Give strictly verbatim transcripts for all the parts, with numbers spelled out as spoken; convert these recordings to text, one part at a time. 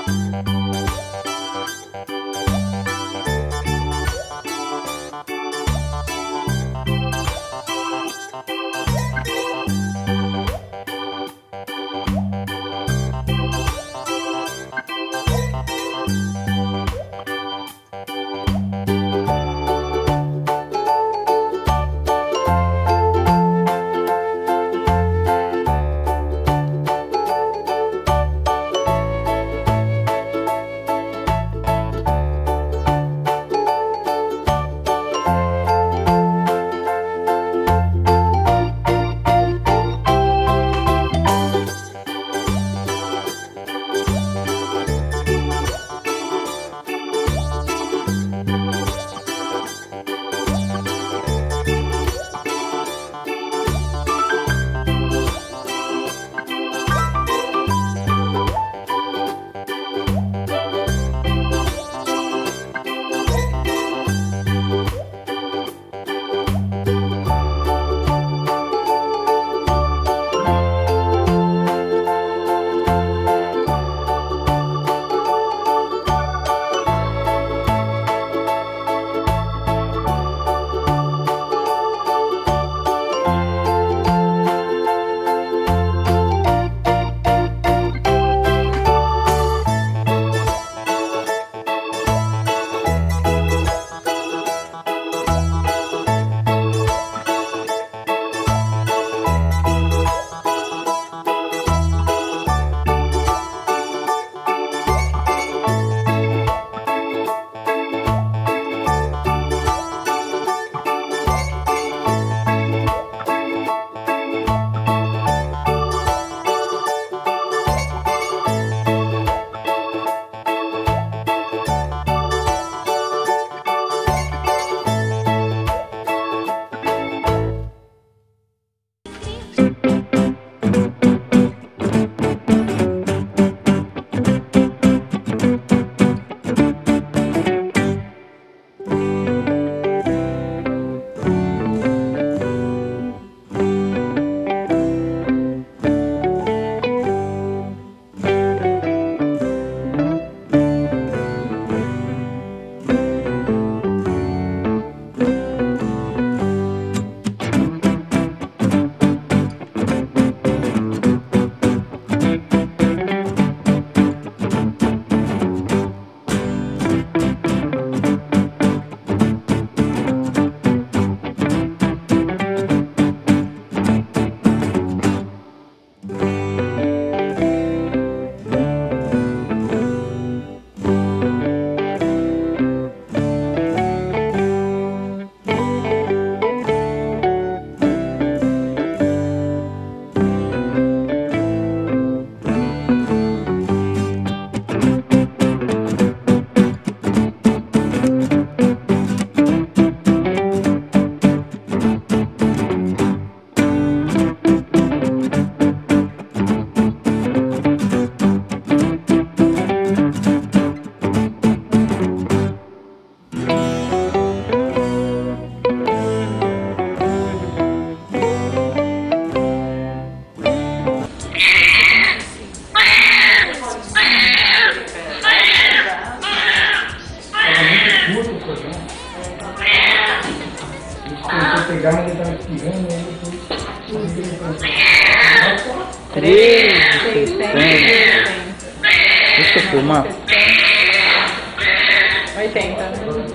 pegar, mas ele tava espirrando e aí depois... três, seiscentos. Deixa eu filmar. oitenta.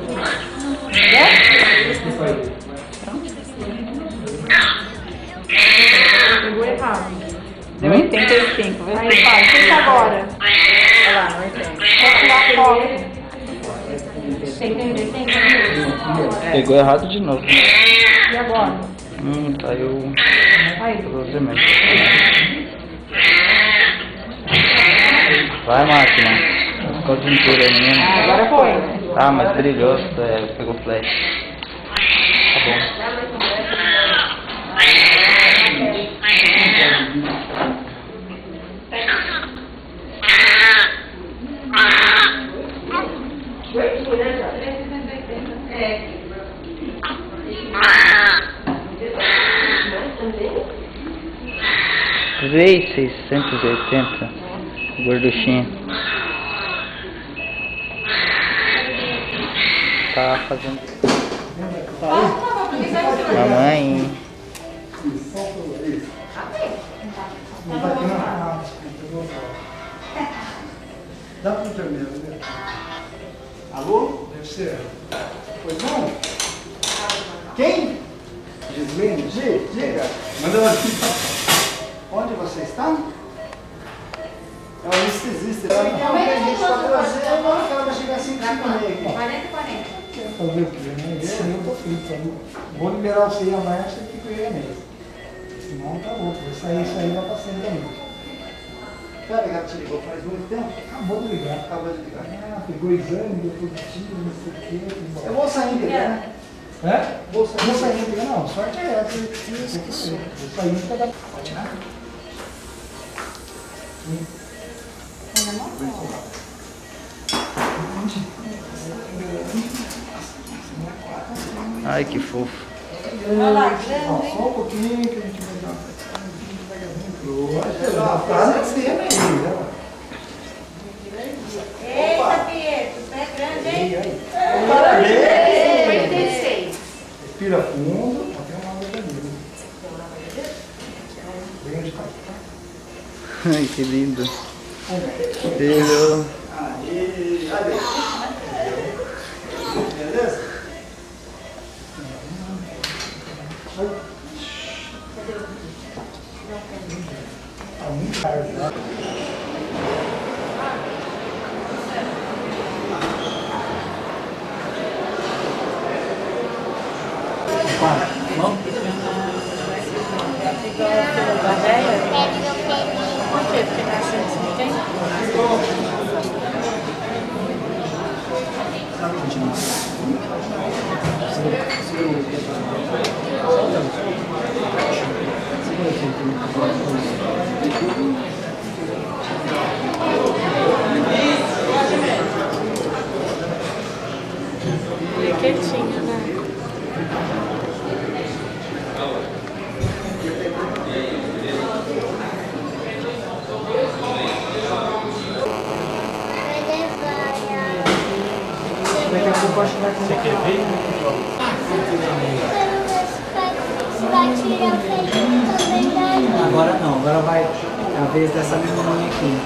Pegou errado. Deu oitenta e cinco. Aí, pai, tenta agora. Olha lá, no oitenta. Pode tirar foto. Pegou errado de novo. E agora? Hum, caiu. Aí. doze metros. Vai, máquina. Ficou cintura aí mesmo. Ah, agora foi. Ah, mas brilhou, é, pegou flash. Tá bom. três mil seiscentos e oitenta, gorduchinho. tá fazendo. Mamãe. Dá pro enfermeiro, né? Alô? Deve ser. Pois não? Quem? Gislene? Gi, diga. Manda ela aqui. Onde você está? É um anestesista. Ela não tem gente pra trazer, agora que ela vai chegar assim pra comer. quarenta e quarenta. Fazer o quê, né? Eu, eu tô frito. Vou liberar você amanhã, você fica com ele mesmo. Senão tá louco. Vai sair isso aí, vai pra cima também. Pera, ela te ligou faz muito tempo? Acabou de ligar. Acabou de ligar. Ah, pegou exame, deu positivo, não sei o quê. Eu vou sair de ligar, né? É? Vou sair, vou sair de ligar. Não, sorte é essa. Vou sair de ligar. Pode tirar? Sim. Ai, que fofo. Olha lá, grande. Só um pouquinho que a gente vai dar uma tá na cena aí, né? Eita, Pietro, você é grande, hein? Parabéns! cinquenta e seis. Respira fundo, até uma hora da vida. Grande pai. Ai, que lindo. Beijo. Aí, aí. Beleza? Tá muito tarde, né? Vamos? Por quê? Porque tá achando que não tem? Quietinho, né? Daqui a pouco eu acho que vai comer. Você quer ver? Vai tirar o feijão também daí. Agora não, agora vai a vez dessa menininha aqui.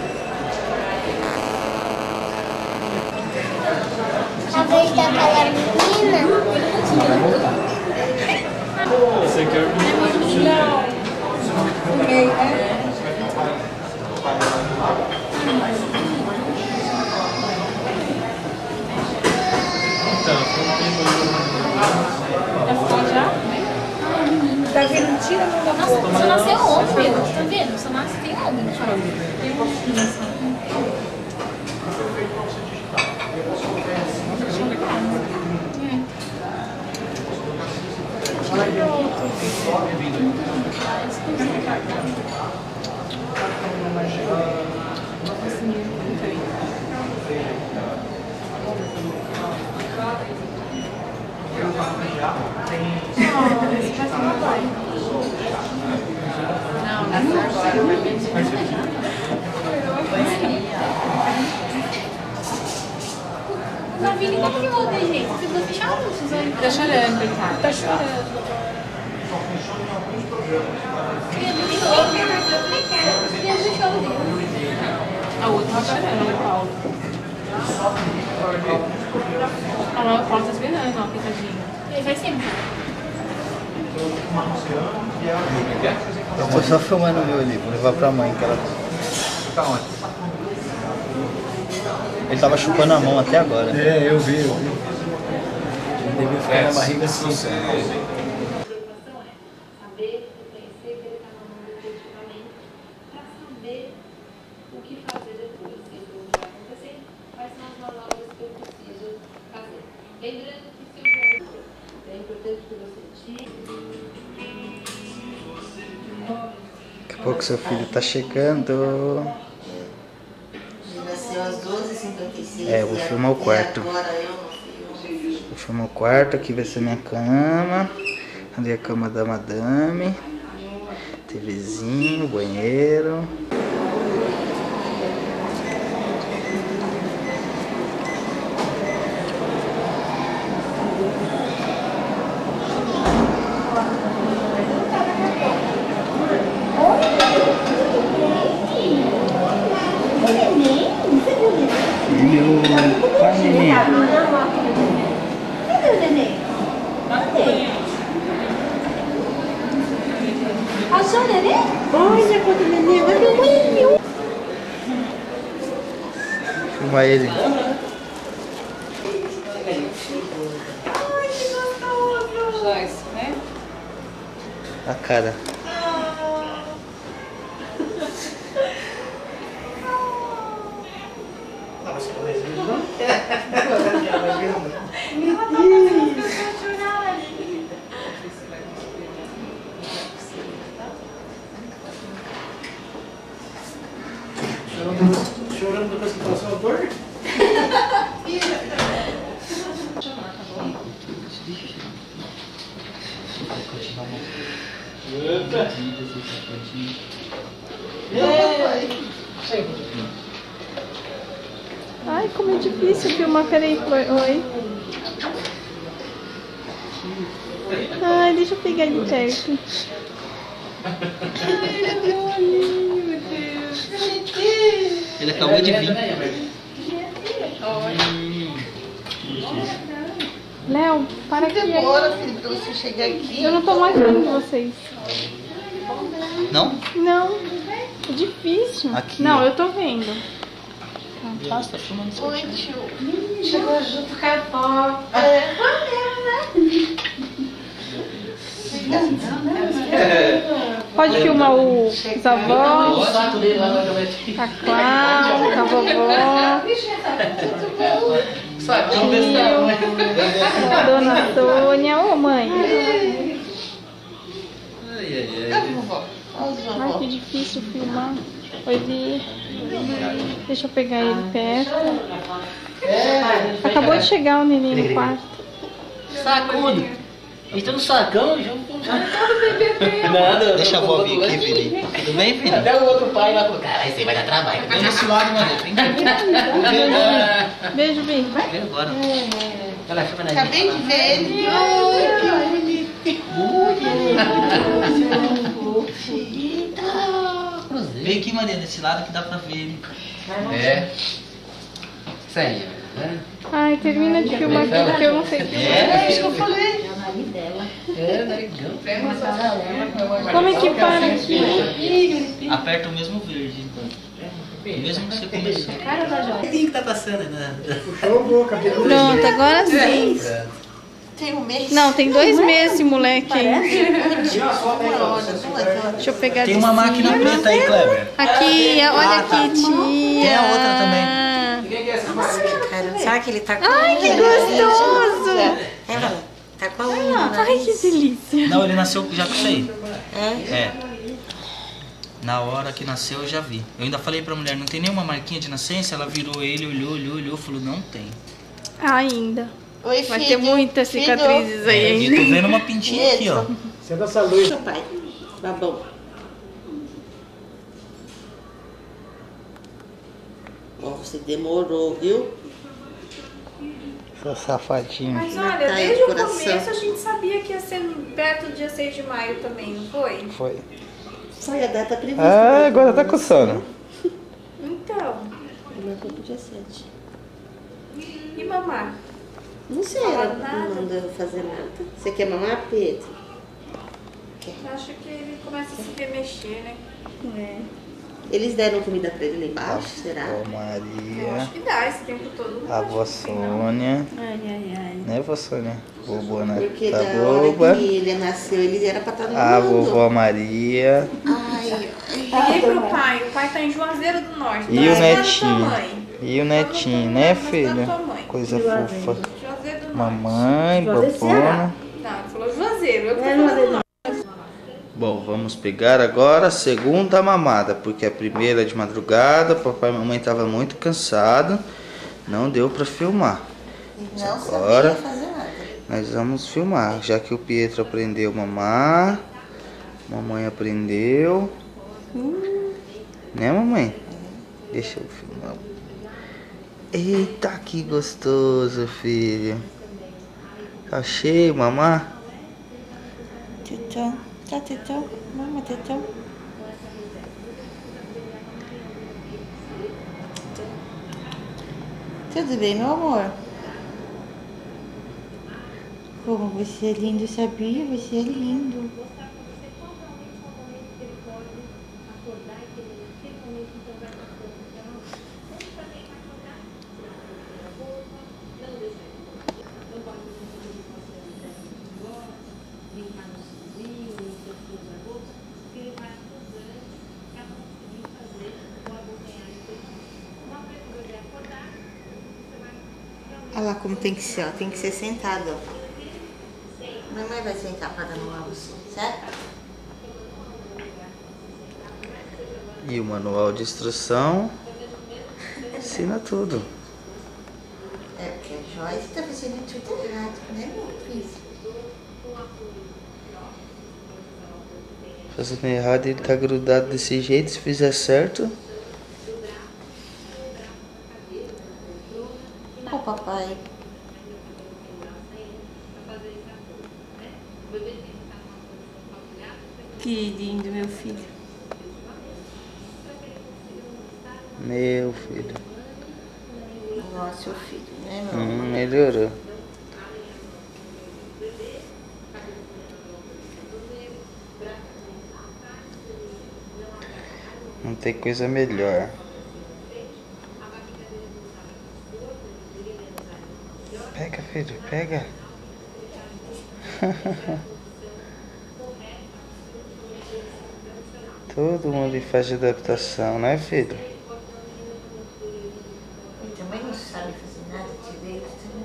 A vez daquela menina. Vai voltar. Esse aqui é o menino. No meio, né? Tá vendo? Tira a mão da boca. Nossa, só nasceu ontem, tá vendo? Só nasce tem ontem. Tem um pouquinho assim. Não, nasceu agora, vai ver. Na vida como que voltei, gente? Você ficou fechado? Tá chorando, coitado. Tá chorando. Queria ver o show. Queria ver o show dele. A outra tá chorando, o Paulo. A Laura Paulo tá esperando, ó, coitadinho. Ele faz sempre. Eu tô só filmando o meu ali, vou levar pra mãe que ela. Tá onde? Ele tava chupando a mão até agora. É, eu vi, eu vi. Ele devia ficar na barriga assim. Saber, conhecer que ele está no mundo efetivamente, para saber o que fazer depois. Se isso vai acontecer, quais são as manobras que eu preciso fazer. Lembrando que se o jogo é importante que você tire. Daqui a pouco seu filho tá chegando. Nasceu às doze e cinquenta e seis. É, eu vou filmar o quarto. Agora eu não filmo. Vou filmar o quarto, aqui vai ser minha cama. Ali a cama da madame. TVzinho, banheiro. Vai, neném. Cadê o neném? Cadê? Achou o neném? Olha quanto neném, olha o neném. Filma ele. Ai, que gostoso. Joyce, né? A cara. Chorando depois que passou a dor? Ai, como é difícil filmar. Peraí, oi. Ai, deixa eu pegar ele perto. Ele acabou de vir. Léo, para aqui. Demora, filho, pra você chegar aqui. Eu não tô mais vendo vocês. Não? Não, é difícil. Aqui, não, ó. eu tô vendo. Ah, você tá filmando isso. Oi, tio. Chegou junto com a avó. Pode filmar o, os avós, a Cláudia, a vovó, a dona Sônia. Ô, mãe. Ai, que difícil filmar. Oi, Vi. Deixa eu pegar ele perto. Acabou de chegar o neném no quarto. Sacudo. Eles estão no sacão, junto. Nada. Deixa a avó vir aqui, Vini. Tudo bem, Vini? Até o outro pai lá falou, cara, esse aí vai dar trabalho. Vem desse lado, mano. Vem aqui. Beijo, Vi. Vem agora. Ela chama na Acabei de ver ele. Ai, que bonitinho. Vem aqui, Maria, desse lado que dá pra ver ele. É. Isso aí. Né? Ai, termina de filmar aqui porque eu não sei. É, É isso que eu falei. É, legal. Como é que para aqui? Aperta o mesmo verde, então. O mesmo que você começou. O que tá passando, né? Puxou a boca, cabelo. Pronto, agora sim. Tem um mês. Não, tem dois meses esse moleque aí. Tira a foto aí, ó. Deixa eu pegar Tem de uma cima. máquina preta aí, Kleber. Aqui, olha Ah, tá. aqui, tia. Tem a outra também. Cara, sabe que ele tá com Ai, que gostoso. É, vai. Tá com a unha. Ai, que delícia. Não, ele nasceu já com isso aí. É? É. Na hora que nasceu eu já vi. Eu ainda falei pra mulher, não tem nenhuma marquinha de nascença? Ela virou ele, olhou, olhou, olhou, falou, não tem. Ainda. Oi, Vai filho. ter muitas Filho. cicatrizes aí É, e ainda. tô vendo uma pintinha aqui, ó. Senta essa luz. Seu pai. Babão. Ó, você demorou, viu? Seu safadinho. Mas Tá olha, aí desde o o coração. começo a gente sabia que ia ser perto do dia seis de maio também, não foi? Foi. Foi a data prevista. Ah, né? agora tá coçando. Então, Mas foi pro dia sete. e mamar? Não sei, Fala ela nada. não mandou fazer nada. Você quer mamar, Pedro? Eu acho que ele começa a se remexer, né? É. Eles deram comida pra ele lá embaixo, será? Ô, Eu Maria. acho que dá esse tempo todo. A vó Sônia. Ai, ai, ai. Né, vó Sônia? Vovô na Porque tá da hora boba. que ele nasceu, ele era pra estar no A mundo. vovó Maria. Ai, Liguei pro pai, o pai tá em Juazeiro do Norte. E tá o na casa da netinho? mãe. E o netinho, né, filho? Da tua mãe. Coisa fofa. Juazeiro do Norte. Mamãe, babona. Não, ele falou Juazeiro, eu tô falando do Norte. Bom, vamos pegar agora a segunda mamada, porque a primeira é de madrugada, papai e mamãe estavam muito cansados, não deu para filmar. não Agora sabia fazer nada. nós vamos filmar, já que o Pietro aprendeu a mamar, mamãe aprendeu, né, mamãe? Deixa eu filmar. Eita, que gostoso, filho. Tá cheio, mamar? Tchau, tá, tchau. Mama, tchau. Tudo bem, meu amor? Como você é lindo, sabia? Você é lindo. Olha lá como tem que ser, ó. Tem que ser sentado, ó. Mamãe vai sentar para anular você, certo? E o manual de instrução ensina tudo. É porque a Joyce tá fazendo tudo errado, né, meu filho? Fazendo errado, ele tá grudado desse jeito. Se fizer certo, Ô, papai. Que lindo, meu filho. meu filho. Nossa, o filho, né, meu amor? Hum, melhorou. Não tem coisa melhor. Pega, filho, pega. Todo mundo em fase de adaptação, né, filho? Ele também não sabe fazer nada direito, né?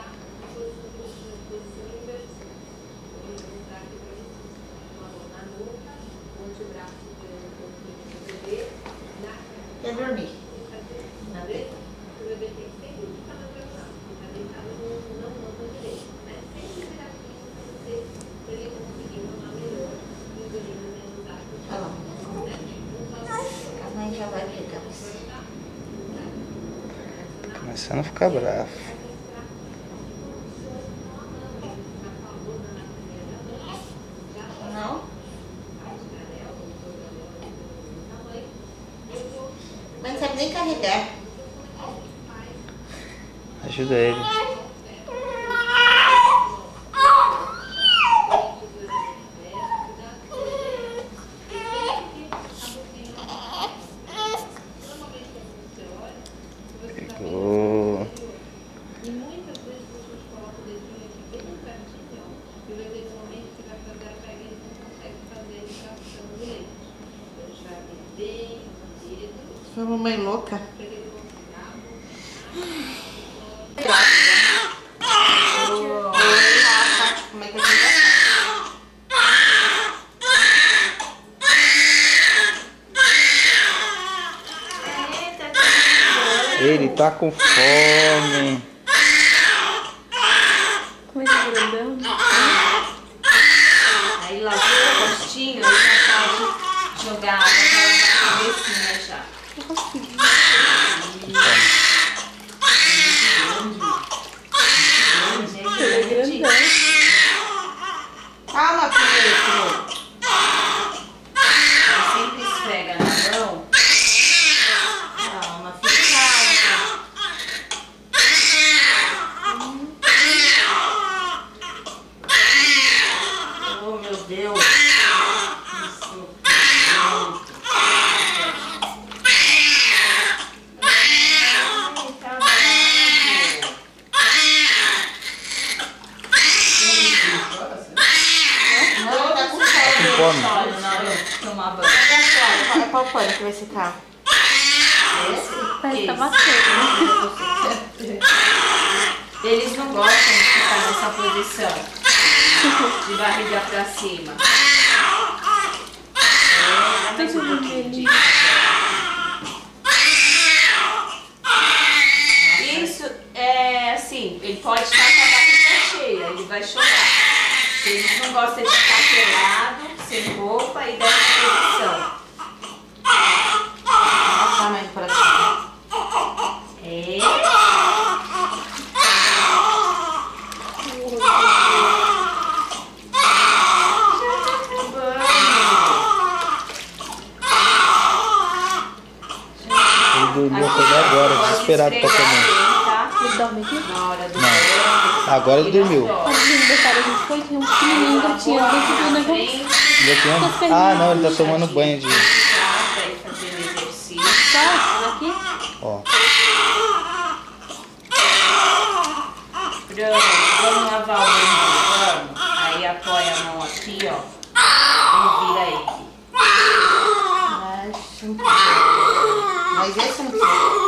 Quer dormir? Na beira? A mãe já vai pegar você. Começando a ficar bravo. Não? Mas não sabe nem carregar. Ajuda ele. Pegou. E muitas vezes você coloca o dedinho aqui bem no cantinho, e vai ter um momento que vai fazer a pega e não consegue fazer a extração do leite. Então, a gente vai abrir bem o dedo. Sua mamãe louca. Como é que Ele tá com fome. Como é que é grandão? Aí lavou o rostinho, aí já pode jogar água pra cabecinha já. Ele é grandão. Calma, filho. Ele sempre esfrega na mão. Calma, filho. Calma. Oh, meu Deus. Isso. Não, tá com fome. Olha, na hora de tomar banho. fome. Qual pano que vai secar? Parece que tá batendo. Eles não gostam de ficar nessa posição. De barriga pra cima. É, mas um pouquinho. Isso é assim, ele pode estar com a barriga cheia, ele vai chorar. Eles não gostam de ficar pelado, sem roupa e dessa posição. Olha o tamanho do coração. É. Ele dormiu até agora, desesperado pra comer. Tá? Ele dorme aqui? Na hora do Não. Agora ele dormiu. Quando o aniversário a gente foi, tinha um pequenininho gatinho dentro do negócio. Daqui, ah, não, ele tá tomando banho de... Pra ir fazendo exercício. Tá? Aqui? Ó. Pronto, vamos lavar o banho, vamos. Aí apoia a mão aqui, ó. E vira aí. Mas esse não precisa.